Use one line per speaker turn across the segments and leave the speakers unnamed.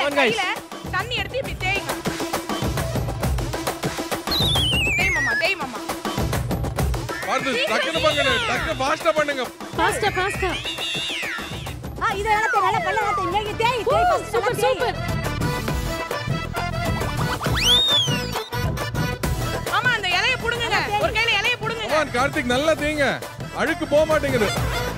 கையில தண்ணி எடுத்து இப்படி தேய்ங்க. தேய் மாமா, தேய் மாமா.
பாத்து டக்குனு பண்ணுங்க, டக்குனு ஃபாஸ்டா பண்ணுங்க.
ஃபாஸ்டா.
இத எடுத்து நல்ல பல்லத்தை இங்க தேய்
சூப்பர் சூப்பர்.
மாமா அந்த இலைய புடுங்குங்க. ஒரு கையில இலைய புடுங்குங்க.
கமான் கார்த்திக் நல்லா தேய்ங்க. அழுக்கு போக மாட்டேங்குது.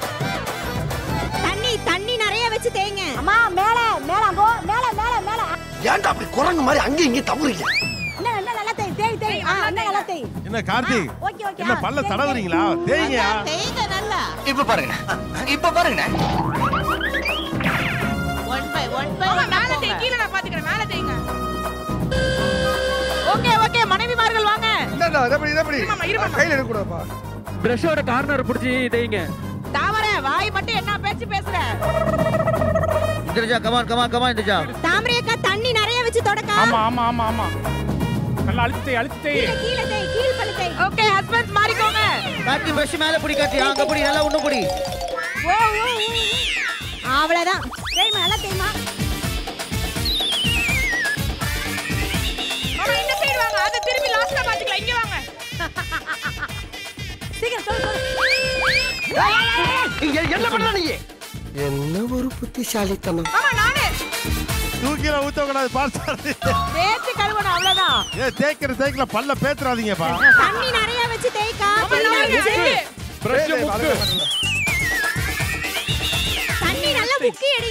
தண்ணி நிறைய வச்சு தேய்ங்க. அம்மா மேல போ. மேல.
ஏன்டா அப்படி குரங்கு மாதிரி அங்க இங்க தவறீங்க?
என்ன நல்லா தேய். நல்லா தேய்.
என்ன கார்த்திக்?
ஓகே.
என்ன பல்ல தடவறீங்களா? தேய்ங்க.
தேய்ங்க நல்லா.
இப்ப பாருங்க.
ஒன் பை
மாமா மேல தேய், கீழ நான் பாத்துக்கறேன். மேல தேய்ங்க.
ஓகே மனைவிமார்கள் வாங்க.
என்னடா இதப்படி
மாமா இரு மாமா.
கையில எடுக்க கூடாதுப்பா.
பிரஷோட கார்னர் பிடிச்சி தேய்ங்க.
தாமரை வாய் மட்டும் என்ன பேச்சு பேசுற?
இந்திரஜா கமான் இந்திரஜா.
தாமரை அக்கா தண்ணி நிறைய வச்சு தொடக்கா.
ஆமா. நல்லா அழுத்தி தேய்.
கீழ தேய், கீழ் பல்லு தேய். ஓகே ஹஸ்பண்ட்ஸ் மாறிக்கோங்க.
கார்த்தி பிரஷ் மேல புடி கார்த்தி. அங்க புடி நல்லா உன்ன புடி.
ஓ அவ்வளவுதான். தேய்மா நல்லா தேய்மா.
மாமா இந்த சைடு வாங்க. அத திரும்பி லாஸ்டா பாத்துக்கலாம். இங்க வாங்க.
சீக்கிரம் சொல்லு.
என்ன பண்ற நீ? என்ன ஒரு புத்திசாலித்தனம்.
மாமா நானே
தூக்கில ஊத்த கூடாது பாஸ்டர்.
தேய்ச்சி கழுவணும் அவ்வளவுதான்.
தேய்க்கல பல்ல பேத்துறாதீங்கப்பா.
தண்ணி நிறைய வச்சு தேய்க்கா.
பிரஷ் முக்கு.
தண்ணி நல்லா முக்கி எடு.